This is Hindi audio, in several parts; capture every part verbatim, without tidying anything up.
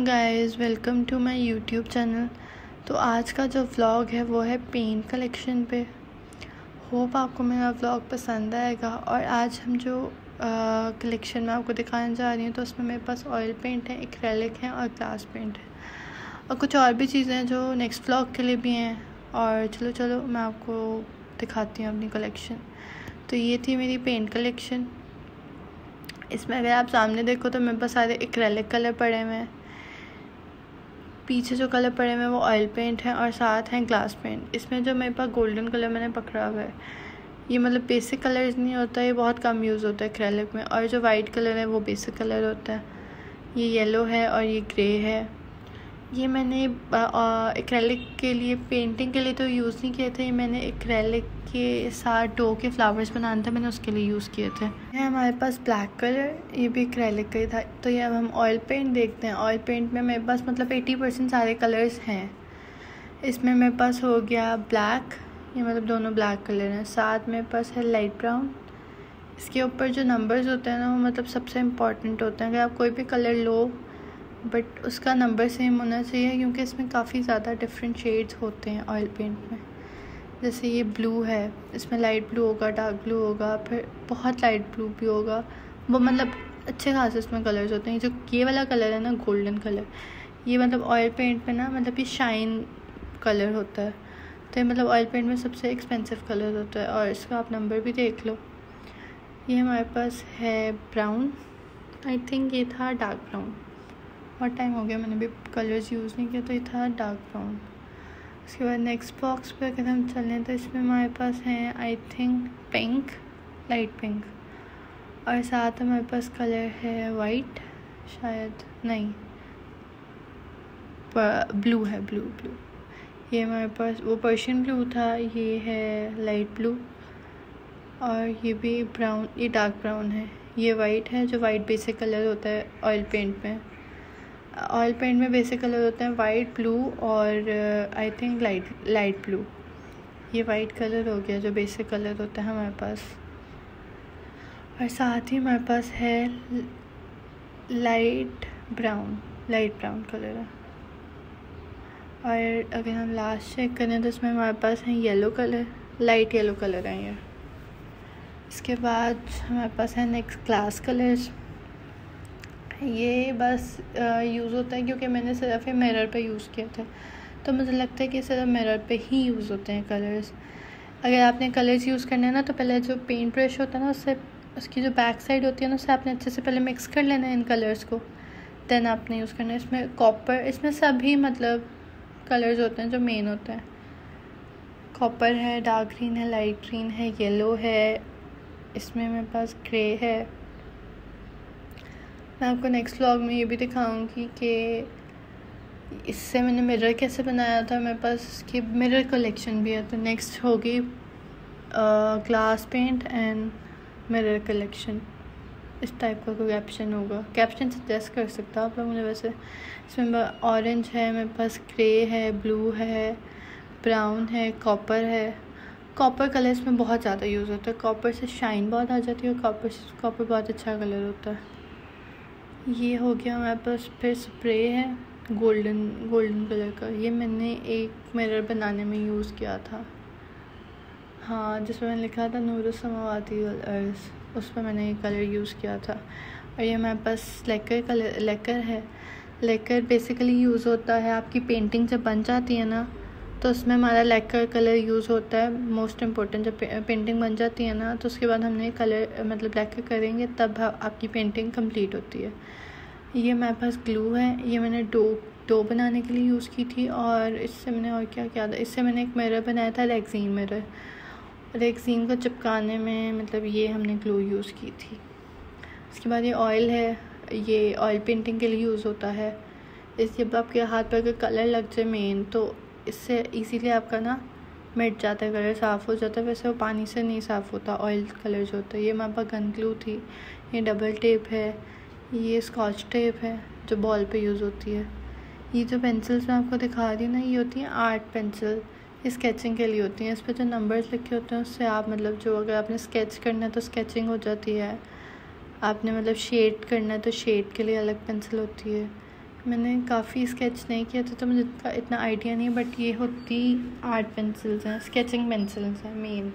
Guys, welcome to my YouTube channel. तो आज का जो व्लॉग है वो है पेंट कलेक्शन पे। होप आपको मेरा व्लॉग पसंद आएगा। और आज हम जो कलेक्शन में आपको दिखाने जा रही हूँ तो उसमें मेरे पास ऑयल पेंट है, एक्रेलिक है और ग्लास पेंट है और कुछ और भी चीज़ें हैं जो नेक्स्ट व्लॉग के लिए भी हैं। और चलो चलो मैं आपको दिखाती हूँ अपनी कलेक्शन। तो ये थी मेरी पेंट कलेक्शन। इसमें अगर आप सामने देखो तो मेरे पास सारे एक्रेलिक कलर पड़े हुए हैं। पीछे जो कलर पड़े हुए हैं वो ऑयल पेंट है और साथ हैं ग्लास पेंट। इसमें जो मेरे पास गोल्डन कलर मैंने पकड़ा हुआ है, ये मतलब बेसिक कलर नहीं होता, ये बहुत कम यूज़ होता है एक्रेलिक में। और जो वाइट कलर है वो बेसिक कलर होता है। ये येलो है और ये ग्रे है। ये मैंने एक्रेलिक के लिए, पेंटिंग के लिए तो यूज़ नहीं किए थे। ये मैंने एक्रेलिक के साथ डो के फ्लावर्स बनाने थे, मैंने उसके लिए यूज़ किए थे। ये हमारे पास ब्लैक कलर, ये भी एक्रेलिक का ही था। तो ये अब हम ऑयल पेंट देखते हैं। ऑयल पेंट में मेरे पास मतलब एटी परसेंट सारे कलर्स हैं। इसमें मेरे पास हो गया ब्लैक, ये मतलब दोनों ब्लैक कलर हैं। साथ मेरे पास है लाइट ब्राउन। इसके ऊपर जो नंबर्स होते हैं ना वो मतलब सबसे इम्पॉर्टेंट होते हैं। अगर आप कोई भी कलर लो बट उसका नंबर सेम होना चाहिए, क्योंकि इसमें काफ़ी ज़्यादा डिफरेंट शेड्स होते हैं ऑयल पेंट में। जैसे ये ब्लू है, इसमें लाइट ब्लू होगा, डार्क ब्लू होगा, फिर बहुत लाइट ब्लू भी होगा। वो मतलब अच्छे खासे इसमें कलर्स होते हैं। जो ये वाला कलर है ना, गोल्डन कलर, ये मतलब ऑयल पेंट में ना मतलब ये शाइन कलर होता है। तो ये मतलब ऑयल पेंट में सबसे एक्सपेंसिव कलर होता है। और इसका आप नंबर भी देख लो। ये हमारे पास है ब्राउन, आई थिंक ये था डार्क ब्राउन। बहुत टाइम हो गया मैंने भी कलर्स यूज़ नहीं किया, तो ये था डार्क ब्राउन। उसके बाद नेक्स्ट बॉक्स पे अगर हम चलें तो इसमें हमारे पास हैं I think pink, light pink. और साथ हमारे पास कलर है वाइट, शायद नहीं, ब्लू है, ब्लू ब्लू। ये हमारे पास वो पर्शियन ब्लू था, ये है लाइट ब्लू। और ये भी ब्राउन, ये डार्क ब्राउन है। ये वाइट है, जो वाइट बेसिक कलर होता है ऑयल पेंट में। ऑयल पेंट में बेसिक कलर होते हैं वाइट, ब्लू और I think light light blue. ये वाइट कलर हो गया जो बेसिक कलर होता है हमारे पास। और साथ ही हमारे पास है light brown, light brown colour है। और अगर हम लास्ट चेक करें तो इसमें हमारे पास है yellow colour, light yellow colour है ये। इसके बाद हमारे पास है नेक्स्ट ग्लास कलर्स। ये बस यूज़ होता है क्योंकि मैंने सिर्फ ये मिरर पे यूज़ किया था, तो मुझे लगता है कि सिर्फ मिरर पे ही यूज़ होते हैं कलर्स। अगर आपने कलर्स यूज़ करने हैं ना तो पहले जो पेंट ब्रश होता है ना, उससे उसकी जो बैक साइड होती है ना, उससे आपने अच्छे से पहले मिक्स कर लेना है इन कलर्स को, देन आपने यूज़ करना है। इसमें कॉपर, इसमें सभी मतलब कलर्स होते हैं जो मेन होते हैं। कॉपर है, डार्क ग्रीन है, लाइट ग्रीन है, येलो है, इसमें मेरे पास ग्रे है। मैं आपको नेक्स्ट व्लॉग में ये भी दिखाऊंगी कि इससे मैंने मिरर कैसे बनाया था। मेरे पास इसकी मिरर कलेक्शन भी है। तो नेक्स्ट होगी glass paint and mirror collection. इस टाइप का कोई कैप्शन होगा, कैप्शन सजेस्ट कर सकता आप लोग मुझे। वैसे इसमें ऑरेंज है, मेरे पास ग्रे है, ब्लू है, ब्राउन है, कॉपर है। कॉपर कलर इसमें बहुत ज़्यादा यूज़ होता है। कॉपर से शाइन बहुत आ जाती है और कॉपर कॉपर बहुत अच्छा कलर होता है। ये हो गया हमारे पास। फिर स्प्रे है गोल्डन गोल्डन कलर का, ये मैंने एक मिरर बनाने में यूज़ किया था। हाँ, जिसमें मैंने लिखा था नूर समावाती वल अर्ज़, उस पर मैंने ये कलर यूज़ किया था। और ये हमारे पास लेकर कलर लेकर है। लेकर बेसिकली यूज़ होता है, आपकी पेंटिंग जब बन जाती है ना तो उसमें हमारा लेकर कलर यूज़ होता है। मोस्ट इम्पोर्टेंट, जब पेंटिंग बन जाती है ना तो उसके बाद हमने कलर मतलब लेकर करेंगे तब आपकी पेंटिंग कंप्लीट होती है। ये मेरे पास ग्लू है, ये मैंने डो डो बनाने के लिए यूज़ की थी। और इससे मैंने और क्या किया था, इससे मैंने एक मिरर बनाया था, रेक्सीन मिरर। रेक्सीन को चिपकाने में मतलब ये हमने ग्लू यूज़ की थी। उसके बाद ये ऑयल है, ये ऑयल पेंटिंग के लिए यूज़ होता है। इस जब आपके हाथ पर अगर कलर लग जाए मेन, तो इससे इसीलिए आपका ना मिट जाता है, कलर साफ़ हो जाता है। वैसे वो पानी से नहीं साफ़ होता ऑयल कलर जो होता है। ये हमारे पास गन ग्लू थी, ये डबल टेप है, ये स्कॉच टेप है जो बॉल पे यूज़ होती है। ये जो पेंसिल्स मैं आपको दिखा रही हूँ ना, ये होती हैं आर्ट पेंसिल, ये स्केचिंग के लिए होती हैं। इस पर जो नंबर्स लिखे होते हैं उससे आप मतलब जो अगर आपने स्केच करना है तो स्केचिंग हो जाती है, आपने मतलब शेड करना है तो शेड के लिए अलग पेंसिल होती है। मैंने काफ़ी स्केच नहीं किया था तो मुझे इतना इतना आइडिया नहीं, बट ये होती आर्ट पेंसिल्स हैं, स्केचिंग पेंसिल्स हैं मेन।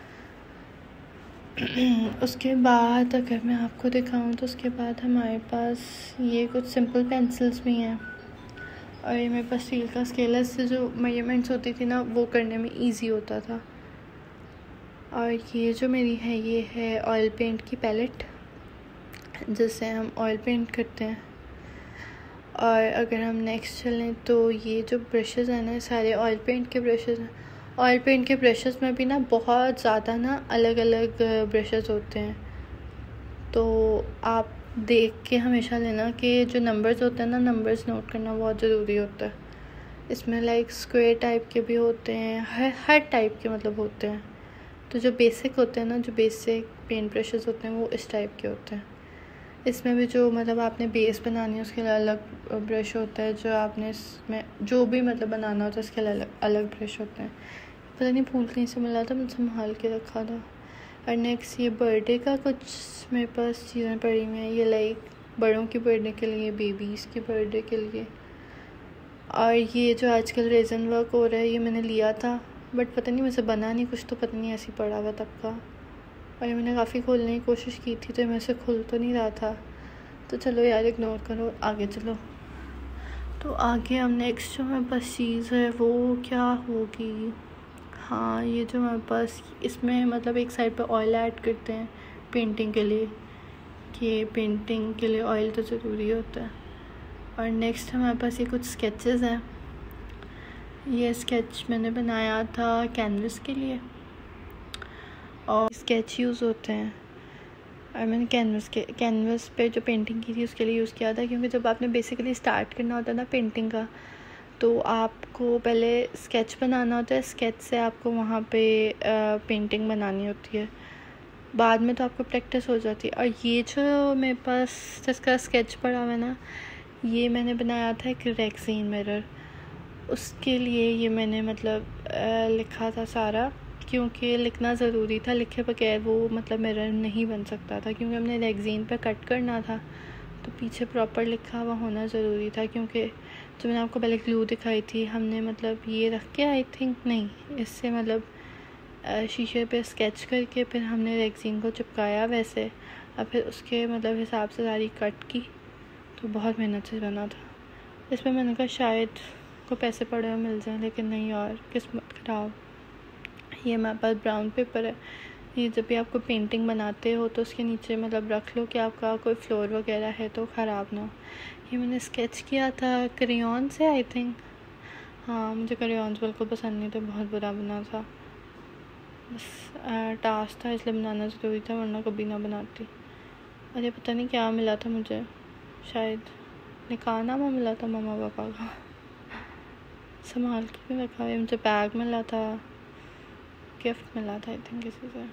उसके बाद अगर मैं आपको दिखाऊं तो उसके बाद हमारे पास ये कुछ सिंपल पेंसिल्स भी हैं, और ये मेरे पास स्टील का स्केल है, इससे जो मेजरमेंट्स होती थी ना वो करने में इजी होता था। और ये जो मेरी है ये है ऑयल पेंट की पैलेट, जिससे हम ऑयल पेंट करते हैं। और अगर हम नेक्स्ट चलें तो ये जो ब्रशेज़ हैं ना, सारे ऑयल पेंट के ब्रशेज़ हैं। ऑयल पेंट के ब्रशेज़ में भी ना बहुत ज़्यादा ना अलग अलग ब्रशेज़ होते हैं, तो आप देख के हमेशा लेना कि जो नंबर्स होते हैं ना, नंबर्स नोट करना बहुत ज़रूरी होता है। इसमें लाइक स्क्वायर टाइप के भी होते हैं, हर हर टाइप के मतलब होते हैं। तो जो बेसिक होते हैं ना, जो बेसिक पेंट ब्रशेज़ होते हैं वो इस टाइप के होते हैं। इसमें भी जो मतलब आपने बेस बनानी है उसके लिए अलग ब्रश होता है, जो आपने इसमें जो भी मतलब बनाना होता है उसके लिए अलग अलग ब्रश होते हैं। पता नहीं फूल कहीं से मिला था, मैंने संभाल के रखा था। और नेक्स्ट ये बर्थडे का कुछ मेरे पास चीज़ें पड़ी हुई हैं, ये लाइक बड़ों की बर्थडे के लिए, बेबीज़ की बर्थडे के लिए। और ये जो आजकल रेजन वर्क हो रहा है ये मैंने लिया था, बट पता नहीं मुझसे बना नहीं कुछ, तो पता नहीं ऐसे ही पड़ा हुआ तब का। और ये मैंने काफ़ी खोलने की कोशिश की थी तो मेरे से खुल तो नहीं रहा था, तो चलो यार इग्नोर करो, आगे चलो। तो आगे हम नेक्स्ट जो मेरे पास चीज़ है वो क्या होगी, हाँ ये जो हमारे पास इसमें मतलब एक साइड पे ऑयल ऐड करते हैं पेंटिंग के लिए, कि पेंटिंग के लिए ऑयल तो ज़रूरी होता है। और नेक्स्ट हमारे पास ये कुछ स्केचेस हैं। ये स्केच मैंने बनाया था कैनवस के लिए, और स्केच यूज़ होते हैं। और मैंने कैनवस के कैनवस पे जो पेंटिंग की थी उसके लिए यूज़ किया था, क्योंकि जब आपने बेसिकली स्टार्ट करना होता है ना पेंटिंग का, तो आपको पहले स्केच बनाना होता है, स्केच से आपको वहाँ पे आ, पेंटिंग बनानी होती है, बाद में तो आपको प्रैक्टिस हो जाती है। और ये जो मेरे पास जिसका स्केच पड़ा हुआ है ना, ये मैंने बनाया था एक रेक्सीन मिरर, उसके लिए ये मैंने मतलब आ, लिखा था सारा, क्योंकि लिखना ज़रूरी था, लिखे बगैर वो मतलब मिरर नहीं बन सकता था, क्योंकि हमने रेक्सीन पे कट करना था, तो पीछे प्रॉपर लिखा हुआ होना ज़रूरी था। क्योंकि जो मैंने आपको पहले ग्लू दिखाई थी, हमने मतलब ये रख के आई थिंक नहीं, इससे मतलब शीशे पे स्केच करके फिर हमने रेक्सीन को चिपकाया वैसे, और फिर उसके मतलब हिसाब से सारी कट की, तो बहुत मेहनत से बना था। इसमें मैंने कहा शायद को पैसे पड़े हुए मिल जाए, लेकिन नहीं यार, किस्मत ख़राब। ये हमारे पास ब्राउन पेपर है, ये जब भी आपको पेंटिंग बनाते हो तो उसके नीचे मतलब रख लो कि आपका कोई फ्लोर वगैरह है तो ख़राब ना हो। ये मैंने स्केच किया था क्रेयॉन से आई थिंक, हाँ मुझे क्रेयॉन्स बिल्कुल पसंद नहीं थे, बहुत बुरा बना था, बस टास्क था इसलिए बनाना ज़रूरी था, वरना कभी ना बनाती। अरे पता नहीं क्या मिला था मुझे, शायद निकाहनामा मिला था मम्मा पापा का, संभाल के भी रखा है। मुझे बैग मिला था, गिफ्ट मिला था आई थिंक किसी से।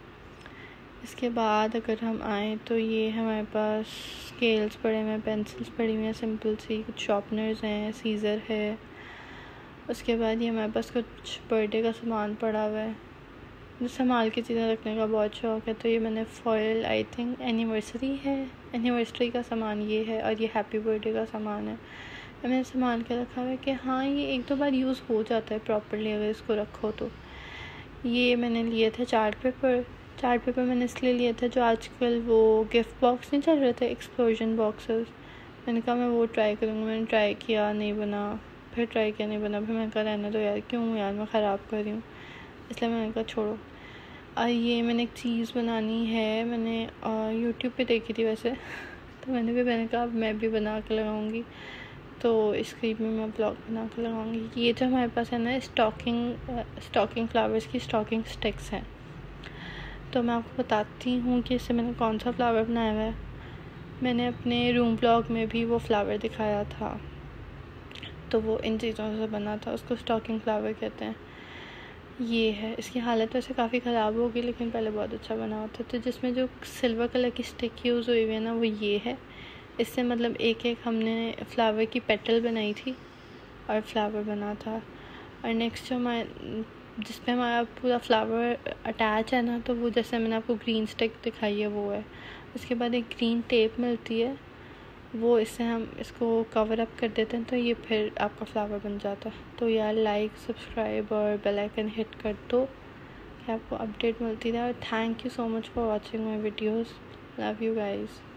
इसके बाद अगर हम आएँ तो ये हमारे पास स्केल्स पड़े हुए हैं, पेंसिल्स पड़ी हुई हैं सिंपल सी, कुछ शार्पनर्स हैं, सीज़र है। उसके बाद ये हमारे पास कुछ बर्थडे का सामान पड़ा हुआ है, मुझे संभाल के चीज़ें रखने का बहुत शौक़ है, तो ये मैंने फॉयल आई थिंक एनिवर्सरी है, एनिवर्सरी का सामान ये है, और ये हैप्पी बर्थडे का सामान है। मैंने संभाल के रखा हुआ है कि हाँ ये एक दो बार यूज़ हो जाता है प्रॉपरली अगर इसको रखो तो। ये मैंने लिए थे चार्ट पेपर, चार्ट पेपर मैंने इसलिए लिए थे जो आजकल वो गिफ्ट बॉक्स नहीं चल रहे थे, एक्सप्लोजन बॉक्सेस, मैंने कहा मैं वो ट्राई करूँगी। मैंने ट्राई किया नहीं बना, फिर ट्राई किया नहीं बना, फिर मैंने कहा रहने दो यार, क्यों यार मैं ख़राब कर रही हूँ, इसलिए मैंने कहा छोड़ो। और ये मैंने एक चीज़ बनानी है, मैंने यूट्यूब पे देखी थी वैसे, तो मैंने भी मैंने कहा मैं भी बना के लगाऊँगी, तो इसकी भी मैं ब्लॉग बना के लगाऊँगी। ये जो हमारे पास है ना स्टॉकिंग स्टॉकिंग फ्लावर्स की स्टॉकिंग स्टिक्स हैं, तो मैं आपको बताती हूँ कि इससे मैंने कौन सा फ्लावर बनाया हुआ है। मैंने अपने रूम ब्लॉग में भी वो फ्लावर दिखाया था, तो वो इन चीज़ों से बना था, उसको स्टॉकिंग फ्लावर कहते हैं। ये है, इसकी हालत वैसे काफ़ी ख़राब होगी लेकिन पहले बहुत अच्छा बना हुआ था। तो जिसमें जो सिल्वर कलर की स्टिक यूज़ हुई हुई है ना वो ये है, इससे मतलब एक एक हमने फ्लावर की पेटल बनाई थी और फ्लावर बना था। और नेक्स्ट जो हमारे जिसपे हमारा पूरा फ्लावर अटैच है ना, तो वो जैसे मैंने आपको ग्रीन स्टिक दिखाई है वो है। उसके बाद एक ग्रीन टेप मिलती है, वो इससे हम इसको कवर अप कर देते हैं तो ये फिर आपका फ्लावर बन जाता है। तो यार लाइक, सब्सक्राइब और बेल आइकन हिट कर दो कि आपको अपडेट मिलती रहे। और thank you so much for watching my videos. Love you guys.